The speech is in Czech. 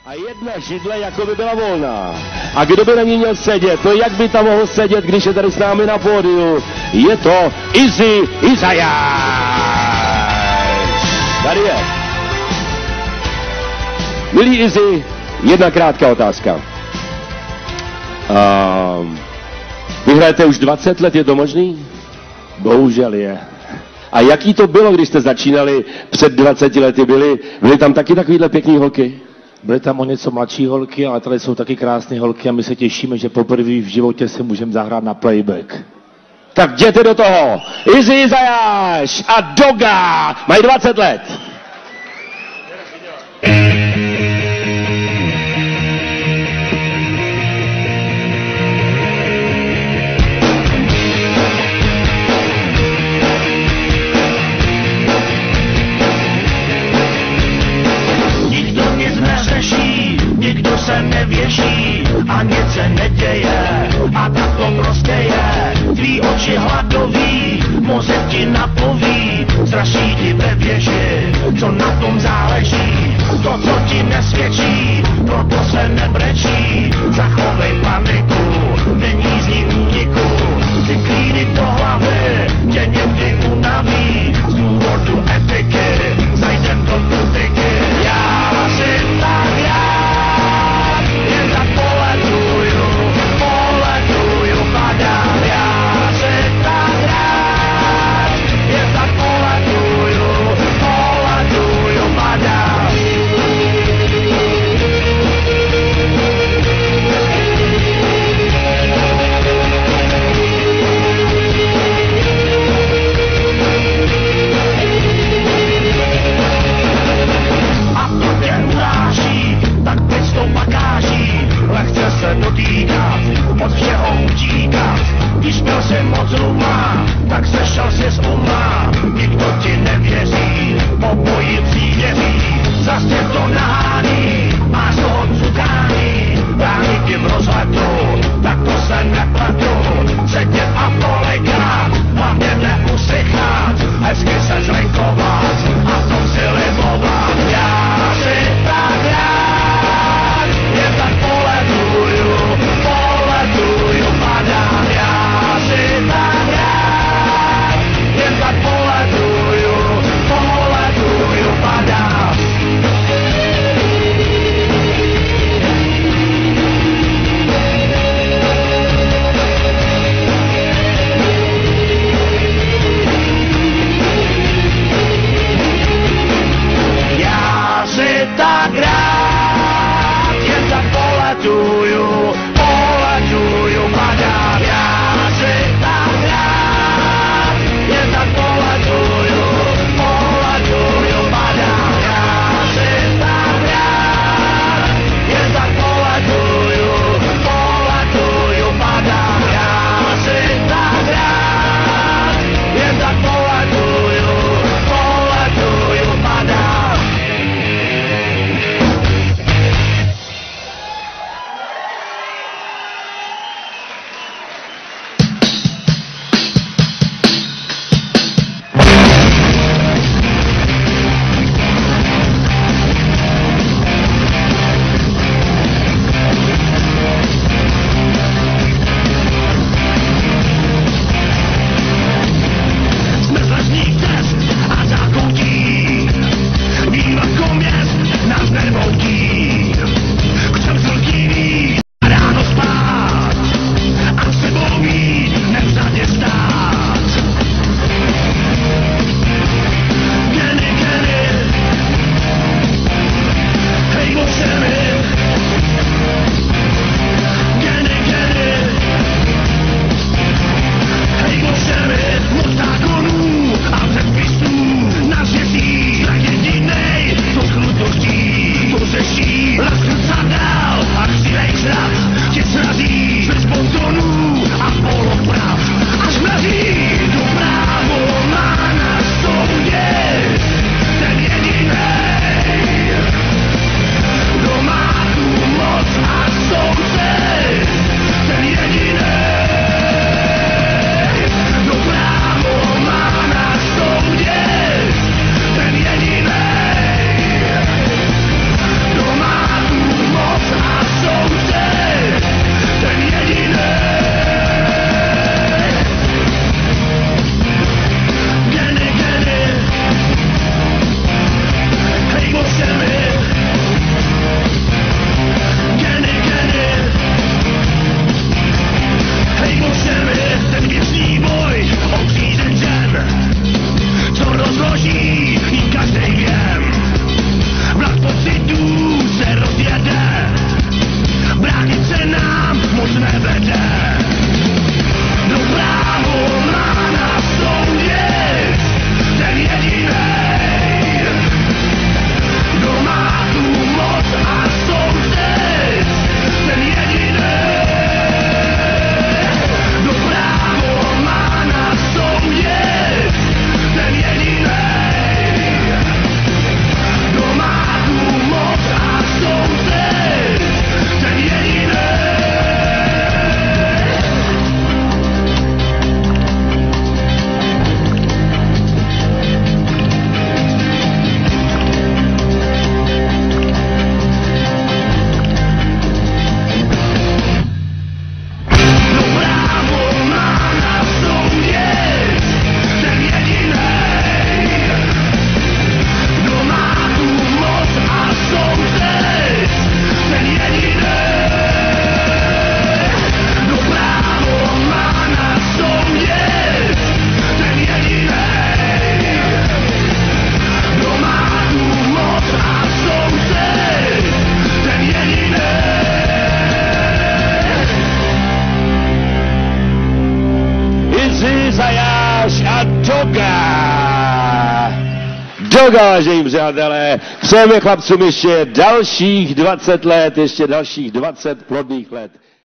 A jedna židle jako by byla volná. A kdo by na ní měl sedět? To jak by tam mohl sedět, když je tady s námi na pódiu? Je to Izzy Izajáš. Tady je. Milý Izzy, jedna krátká otázka. Vy hrajete už 20 let, je to možný? Bohužel je. A jaký to bylo, když jste začínali před 20 lety? Byly tam taky takovýhle pěkný holky? Byly tam o něco mladší holky, ale tady jsou taky krásné holky a my se těšíme, že poprvé v životě si můžeme zahrát na playback. Tak jděte do toho! Izzy Izajáš a Doga mají 20 let! Nikdo se nevěší a nic se neděje a tak to prostě je. Tvý oči hladoví, mozek ti napoví, straší ti ve věži, co na tom záleží. To, co ti nesvědčí, proto se nebrečí. Zachovej paniku, není z ní úniku. Ty klíny do hlavy tě někdy unaví. Z důvodu etiky zajdem do butiky. Já si tak rád, jen tak poletuju, padám. Já si tak rád, jen tak poletuju, padám. rok, vážení přátelé. Přejeme chlapcům ještě dalších 20 let, ještě dalších 20 plodných let.